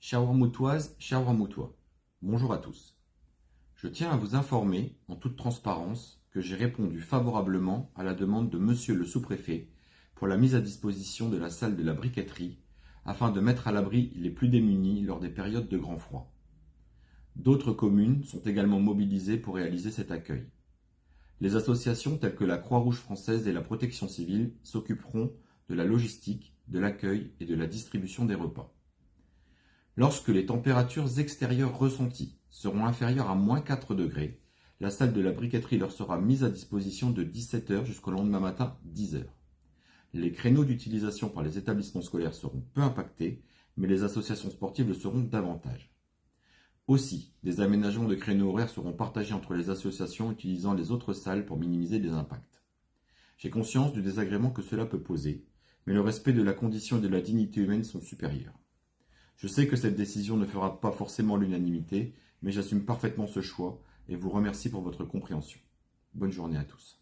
Chers Warmoutoises, chers Warmoutois, bonjour à tous. Je tiens à vous informer, en toute transparence, que j'ai répondu favorablement à la demande de Monsieur le sous-préfet pour la mise à disposition de la salle de la briqueterie afin de mettre à l'abri les plus démunis lors des périodes de grand froid. D'autres communes sont également mobilisées pour réaliser cet accueil. Les associations telles que la Croix-Rouge française et la Protection civile s'occuperont de la logistique, de l'accueil et de la distribution des repas. Lorsque les températures extérieures ressenties seront inférieures à -4 degrés, la salle de la briqueterie leur sera mise à disposition de 17 h jusqu'au lendemain matin 10 h. Les créneaux d'utilisation par les établissements scolaires seront peu impactés, mais les associations sportives le seront davantage. Aussi, des aménagements de créneaux horaires seront partagés entre les associations utilisant les autres salles pour minimiser les impacts. J'ai conscience du désagrément que cela peut poser, mais le respect de la condition et de la dignité humaine sont supérieurs. Je sais que cette décision ne fera pas forcément l'unanimité, mais j'assume parfaitement ce choix et vous remercie pour votre compréhension. Bonne journée à tous.